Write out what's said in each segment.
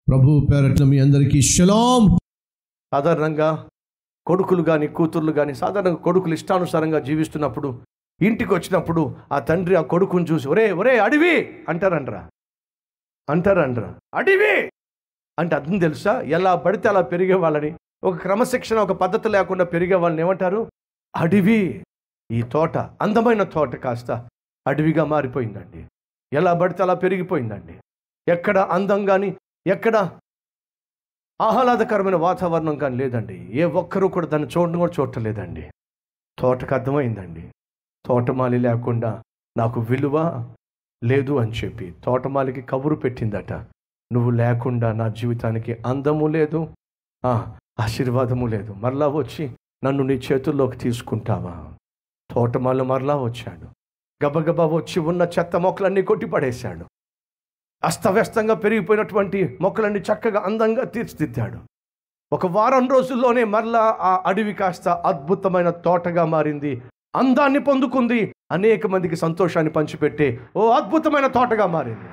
ప్రభు పేరట్ల మీ అందరికీ షలాం. సాధారణంగా కొడుకులు కానీ కూతుర్లు కానీ సాధారణంగా కొడుకులు ఇష్టానుసారంగా జీవిస్తున్నప్పుడు ఇంటికి వచ్చినప్పుడు ఆ తండ్రి ఆ కొడుకుని చూసి ఒరే ఒరే అడివి అంటారంటరా అడివి అంటే అర్థం తెలుసా? ఎలా పడితే అలా పెరిగే వాళ్ళని, ఒక క్రమశిక్షణ ఒక పద్ధతి లేకుండా పెరిగే వాళ్ళని ఏమంటారు? అడివి. ఈ తోట, అందమైన తోట కాస్త అడవిగా మారిపోయిందండి. ఎలా పడితే అలా పెరిగిపోయిందండి. ఎక్కడ అందం కానీ ఎక్కడ ఆహ్లాదకరమైన వాతావరణం కానీ లేదండి. ఏ ఒక్కరూ కూడా దాన్ని చూడడం కూడా చూడలేదండి. తోటకు అర్థమైందండి, తోటమాలి లేకుండా నాకు విలువ లేదు అని చెప్పి తోటమాలికి కబురు పెట్టిందట. నువ్వు లేకుండా నా జీవితానికి అందము లేదు, ఆశీర్వాదము లేదు. మరలా వచ్చి నన్ను నీ చేతుల్లోకి తీసుకుంటావా? తోటమాలి మరలా వచ్చాడు. గబగబా వచ్చి ఉన్న చెత్త మొక్కలన్నీ కొట్టిపడేశాడు. అస్తవ్యస్తంగా పెరిగిపోయినటువంటి మొక్కలన్నీ చక్కగా అందంగా తీర్చిదిద్దాడు. ఒక వారం రోజుల్లోనే మరలా ఆ అడవి కాస్త అద్భుతమైన తోటగా మారింది, అందాన్ని పొందుకుంది, అనేక మందికి సంతోషాన్ని పంచిపెట్టే ఓ అద్భుతమైన తోటగా మారింది.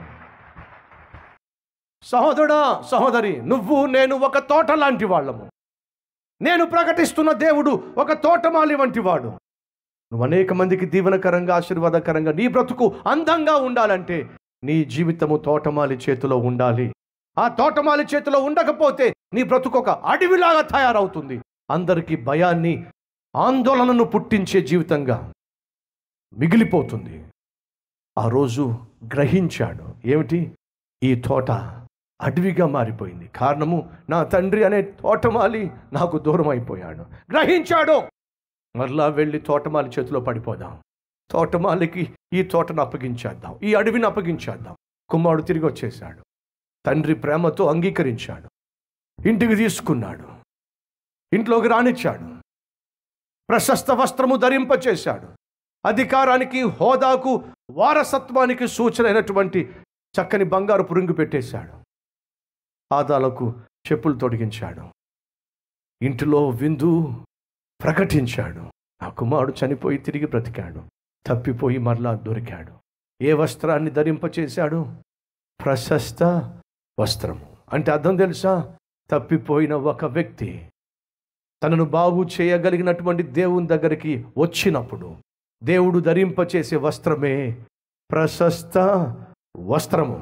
సహోదరుడా, సహోదరి, నువ్వు నేను ఒక తోట లాంటి వాళ్ళము. నేను ప్రకటిస్తున్న దేవుడు ఒక తోటమాలి వంటి వాడు. నువ్వు అనేక మందికి దీవెనకరంగా, ఆశీర్వాదకరంగా, నీ బ్రతుకు అందంగా ఉండాలంటే నీ జీవితము తోటమాలి చేతిలో ఉండాలి. ఆ తోటమాలి చేతిలో ఉండకపోతే నీ బ్రతుకు ఒక అడవిలాగా తయారవుతుంది. అందరికీ భయాన్ని, ఆందోళనను పుట్టించే జీవితంగా మిగిలిపోతుంది. ఆ రోజు గ్రహించాడు, ఏమిటి? ఈ తోట అడవిగా మారిపోయింది. కారణము నా తండ్రి అనే తోటమాలి నాకు దూరం అయిపోయాడు. గ్రహించాడు. మరలా వెళ్ళి తోటమాలి చేతిలో పడిపోదాం, తోటమాలికి ఈ తోటను అప్పగించేద్దాం, ఈ అడవిని అప్పగించేద్దాం. కుమారుడు తిరిగి వచ్చేశాడు. తండ్రి ప్రేమతో అంగీకరించాడు, ఇంటికి తీసుకున్నాడు, ఇంట్లోకి రానిచ్చాడు, ప్రశస్త వస్త్రము ధరింపచేశాడు. అధికారానికి, హోదాకు, వారసత్వానికి సూచన అయినటువంటి చక్కని బంగారు పురుంగు పెట్టేశాడు. పాదాలకు చెప్పులు తొడిగించాడు. ఇంటిలో విందు ప్రకటించాడు. ఆ కుమారుడు చనిపోయి తిరిగి బ్రతికాడు, తప్పిపోయి మరలా దొరికాడు. ఏ వస్త్రాన్ని ధరింపచేశాడు? ప్రశస్త వస్త్రము. అంటే అర్థం తెలుసా? తప్పిపోయిన ఒక వ్యక్తి తనను బాగు చేయగలిగినటువంటి దేవుని దగ్గరికి వచ్చినప్పుడు దేవుడు ధరింపచేసే వస్త్రమే ప్రశస్త వస్త్రము.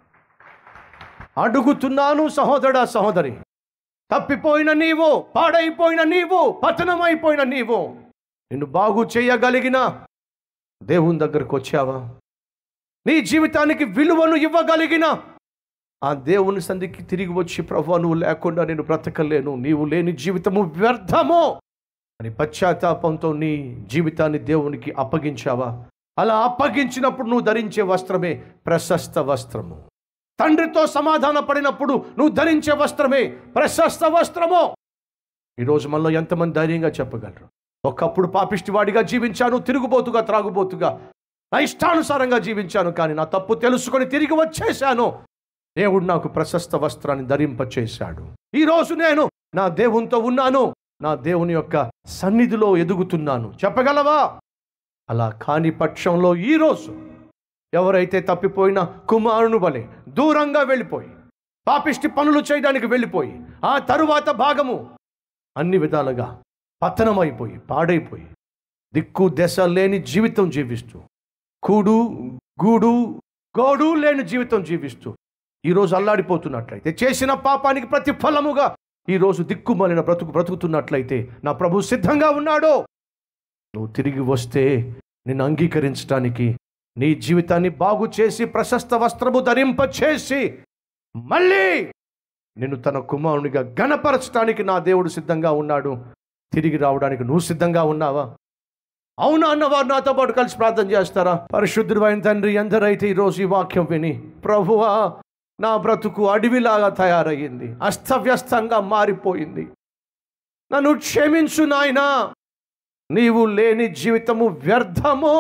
అడుగుతున్నాను సహోదరా, సహోదరి, తప్పిపోయిన నీవు, పాడైపోయిన నీవు, పతనమైపోయిన నీవు, నిన్ను బాగు చేయగలిగిన దేవుని దగ్గరకు వచ్చావా? నీ జీవితానికి విలువను ఇవ్వగలిగిన ఆ దేవుని సంధికి తిరిగి వచ్చి, ప్రభువా నువ్వు లేకుండా నేను బ్రతకలేను, నీవు లేని జీవితము వ్యర్థము అని పశ్చాత్తాపంతో నీ జీవితాన్ని దేవునికి అప్పగించావా? అలా అప్పగించినప్పుడు నువ్వు ధరించే వస్త్రమే ప్రశస్త వస్త్రము. తండ్రితో సమాధాన పడినప్పుడు నువ్వు ధరించే వస్త్రమే ప్రశస్త వస్త్రము. ఈరోజు మనలో ఎంతమంది ధైర్యంగా చెప్పగలరు? ఒకప్పుడు పాపిష్టివాడిగా జీవించాను, తిరుగుబోతుగా, త్రాగుబోతుగా, నా ఇష్టానుసారంగా జీవించాను, కానీ నా తప్పు తెలుసుకొని తిరిగి వచ్చేశాను. దేవుడు నాకు ప్రశస్త వస్త్రాన్ని ధరింపచేశాడు. ఈరోజు నేను నా దేవునితో ఉన్నాను, నా దేవుని యొక్క సన్నిధిలో ఎదుగుతున్నాను. చెప్పగలవా? అలా కాని పక్షంలో ఈరోజు ఎవరైతే తప్పిపోయిన కుమారుని వలె దూరంగా వెళ్ళిపోయి పాపిష్టి పనులు చేయడానికి వెళ్ళిపోయి ఆ తరువాత భాగము అన్ని విధాలుగా పతనమైపోయి, పాడైపోయి, దిక్కు దశ లేని జీవితం జీవిస్తూ, కూడు గూడు గోడు లేని జీవితం జీవిస్తూ ఈరోజు అల్లాడిపోతున్నట్లయితే, చేసిన పాపానికి ప్రతిఫలముగా ఈరోజు దిక్కుమాలిన బ్రతుకుతున్నట్లయితే నా ప్రభు సిద్ధంగా ఉన్నాడు. నువ్వు తిరిగి వస్తే నిన్ను అంగీకరించడానికి, నీ జీవితాన్ని బాగు చేసి ప్రశస్త వస్త్రము ధరింపచేసి మళ్ళీ నిన్ను తన కుమారునిగా ఘనపరచడానికి నా దేవుడు సిద్ధంగా ఉన్నాడు. తిరిగి రావడానికి నువ్వు సిద్ధంగా ఉన్నావా? అవునా అన్నవారు నాతో పాటు కలిసి ప్రార్థన చేస్తారా? పరిశుద్ధుడైన తండ్రి, ఎందరైతే ఈరోజు ఈ వాక్యం విని, ప్రభువా నా బ్రతుకు అడవిలాగా తయారయ్యింది, అస్తవ్యస్తంగా మారిపోయింది, నన్ను క్షమించు నాయనా, నీవు లేని జీవితము వ్యర్థము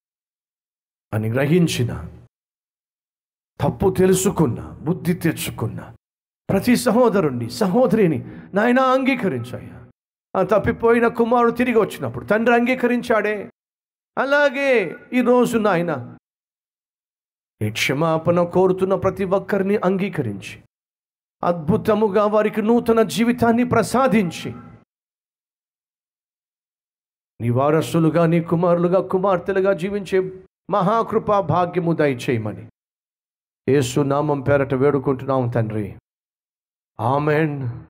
అని గ్రహించిన, తప్పు తెలుసుకున్న, బుద్ధి తెచ్చుకున్న ప్రతి సహోదరుణ్ణి, సహోదరిని నాయనా అంగీకరించాయా. ఆ తప్పిపోయిన కుమారుడు తిరిగి వచ్చినప్పుడు తండ్రి అంగీకరించాడే, అలాగే ఈరోజు నాయన ఈ క్షమాపణ కోరుతున్న ప్రతి ఒక్కరిని అంగీకరించి అద్భుతముగా వారికి నూతన జీవితాన్ని ప్రసాదించి నీ వారసులుగా, నీ కుమారులుగా, కుమార్తెలుగా జీవించే మహాకృపా భాగ్యము దయచేయమని యేసు నామం పేరట వేడుకుంటున్నాం తండ్రి. ఆమెన్.